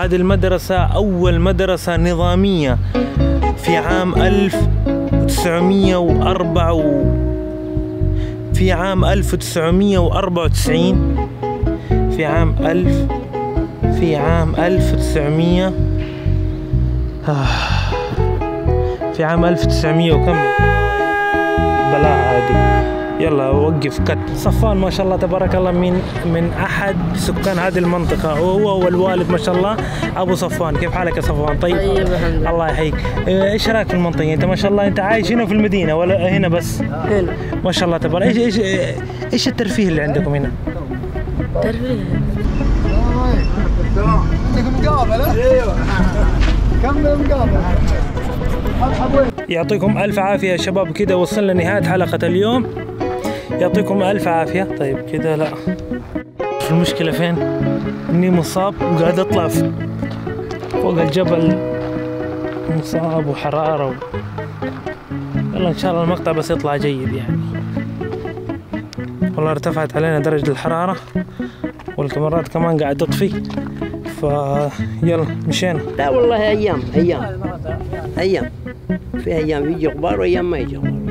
هذه المدرسة أول مدرسة نظامية في عام 1994 في عام 1994 في عام 1900 وكم بلاها هذه. يلا وقف كت. صفوان ما شاء الله تبارك الله من احد سكان هذه المنطقه، هو والوالد ما شاء الله ابو صفوان. كيف حالك يا صفوان؟ طيب الله يحييك. ايش رايك في المنطقه؟ انت ما شاء الله انت عايش هنا في المدينه ولا هنا بس؟ هنا ما شاء الله تبارك. ايش الترفيه اللي عندكم هنا؟ ترفيه عندكم مقابله؟ ايوه كم مقابله. يعطيكم الف عافيه يا شباب. كده وصلنا لنهايه حلقه اليوم، يعطيكم الف عافيه. طيب كده لا، المشكله فين؟ اني مصاب وقاعد اطلع فوق الجبل، مصاب وحراره يلا ان شاء الله المقطع بس يطلع جيد يعني. والله ارتفعت علينا درجه الحراره والكاميرات كمان قاعد تطفي، فيلا مشينا. لا والله ايام في ايام يجي غبار وايام ما يجي غبار.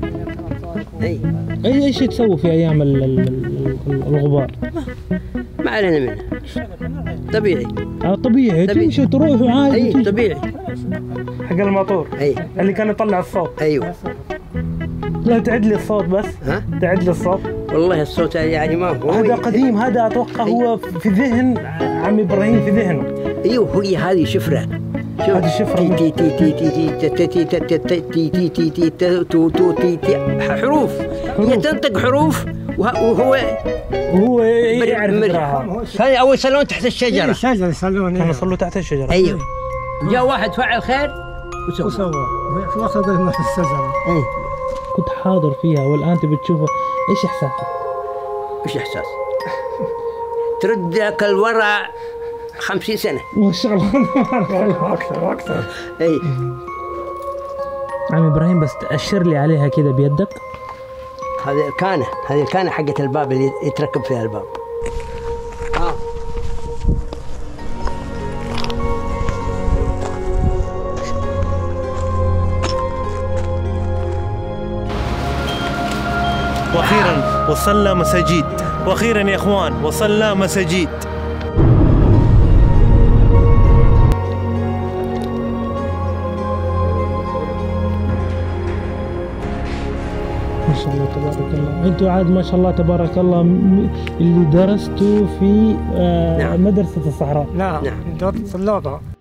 ايش تسوي في ايام الغبار؟ ما علينا منه، طبيعي. طبيعي تمشي تروح وعادي. اي طبيعي. حق الموتور اللي كان يطلع الصوت. ايوه. لا تعد لي الصوت بس. ها؟ تعد لي الصوت. والله الصوت يعني ما هو هذا قديم، هذا اتوقع هو في ذهن عم ابراهيم، في ذهنه. ايوه هي هذه شفره. هذه الشفره تي تي تي تي تي تي تي تي تي تي تو تو تي تي حروف. هي تنطق حروف وهو يعرف يقراها. هذه اول صالون تحت الشجره. الشجره يصلون. كانوا يصلوا تحت الشجره. ايوه. جاء واحد فعل خير وسوى واخذ من الشجره. اي كنت حاضر فيها والان تبي تشوفها، ايش احساسك؟ ايش احساس؟ ترد لك الورع 50 سنه. ما شاء الله. اكثر. اي عم ابراهيم بس تأشر لي عليها كده بيدك. هذه الكانه حقت الباب اللي يتركب فيها الباب. واخيرا وصلنا مساجد، واخيرا يا اخوان وصلنا مساجد. ما شاء الله تبارك الله. انتوا عاد ما شاء الله تبارك الله اللي درستوا في نعم. مدرسة الصحراء. نعم درس اللغه.